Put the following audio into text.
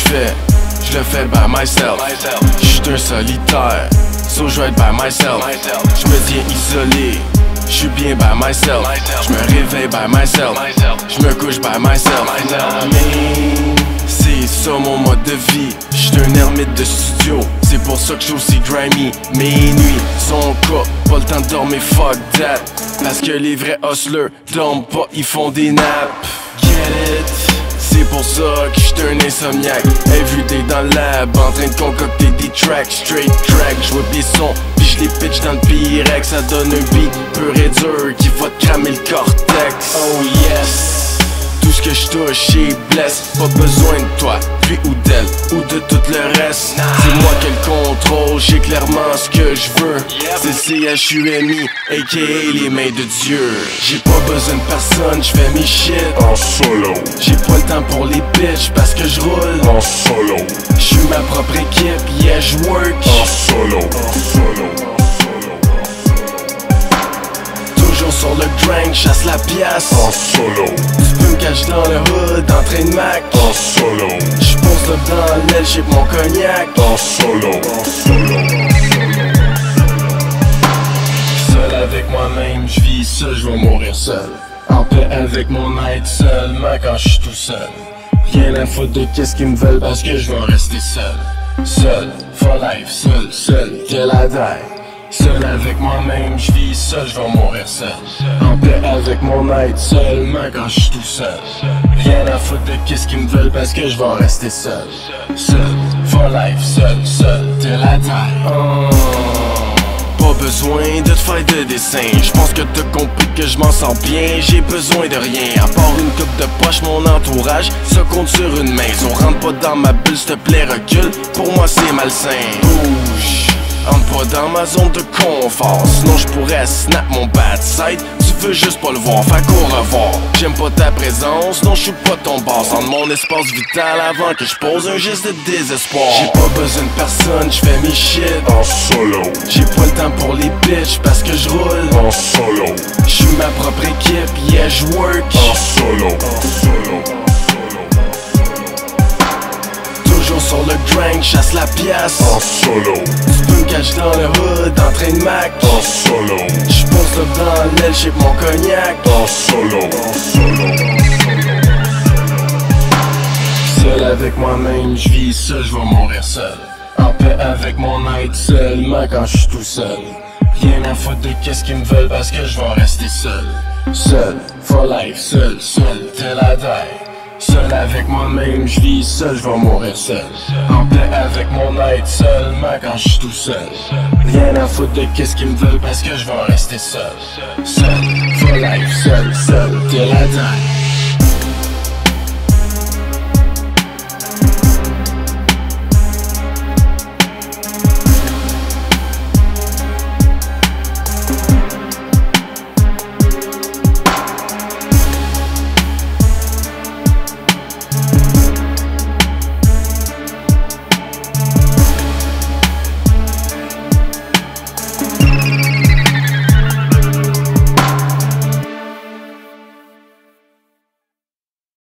j'fais, j'le fais by myself. J'suis un solitaire, so j'vais être by myself. J'me tiens isolé, j'suis bien by myself. J'me réveille by myself, j'me couche by myself. Mais c'est ça mon mode de vie. J'suis un ermite de studio, c'est pour ça que j'suis aussi grimy. Mes nuits sont cas, pas le temps de dormir, fuck that. Parce que les vrais hustlers dorment pas, ils font des naps. Get it? C'est pour ça que j'suis un insomniaque. Everyday dans le lab, en train de concocter des tracks. Straight track, j'vois des sons, pis j'les pitch dans le Pyrex. Ça donne un beat pur et dur qui va te cramer le cortex. Oh yes! Tout ce que j'touche, j'y blesse. Pas besoin de toi, lui ou d'elle, ou de tout le reste. C'est moi qui le contrôle, j'ai clairement ce que j'veux. C'est le CHUMI, aka les mains de Dieu. J'ai pas besoin de personne, j'fais mes shit en solo. J'ai pas le temps pour les bitches parce que j'roule en solo. J'suis ma propre équipe, yeah j'work en solo. Toujours sur le grind, chasse la pièce en solo. Tu peux me cacher dans le hood, en train de Mac en solo. J'ponce là dans l'aile, j'ai mon cognac en solo. Seul avec moi-même, j'vis seul, j'vais mourir seul. En paix avec mon être seulement quand j'suis tout seul. Rien à foutre de qu'est-ce qu'ils me veulent parce que j'vais rester seul. Seul, for life, seul, till I die. Seul avec moi-même, j'vis seul, j'vais mourir seul. En paix avec mon être seulement quand j'suis tout seul. Rien à foutre de qu'est-ce qu'ils me veulent parce que j'vais rester seul. Seul, for life, seul, till I die. Pas besoin de te faire de dessin. J'pense que t'as compris que je m'en sors bien. J'ai besoin de rien, à part une coupe de poche, mon entourage ça compte sur une main. On rentre pas dans ma bulle, s'te plaît recule. Pour moi c'est malsain. Bouge, entre pas dans ma zone de confort. Sinon j'pourrais snap mon bad side. Tu veux juste pas le voir, fait qu'au revoir. J'aime pas ta présence, non j'suis pas ton boss. Entre mon espace vital avant que j'pose un geste de désespoir. J'ai pas besoin de personne, j'fais mes shit en solo. J'ai pas le temps pour les bitches parce que j'roule en solo. J'suis ma propre équipe, yeah j'work en solo. Toujours sur le grind, chasse la pièce en solo. Tu peux me cacher dans le hood, en train de Mac en solo. J'ponce là dans l'aile, j'ai mon cognac en solo. Seul avec moi-même, j'vis seul, j'vais mourir seul. En paix avec mon être seulement quand j'suis tout seul. Rien à foutre de qu'est-ce qu'ils me veulent parce que j'vais rester seul. Seul, for life, seul, till I die. Seul avec moi-même, j'vis seul, j'vais mourir seul. En paix avec mon être seulement quand j'suis tout seul. Rien à foutre de qu'est-ce qu'ils me veulent parce que j'vais rester seul. Seul, for life, seul, till I die.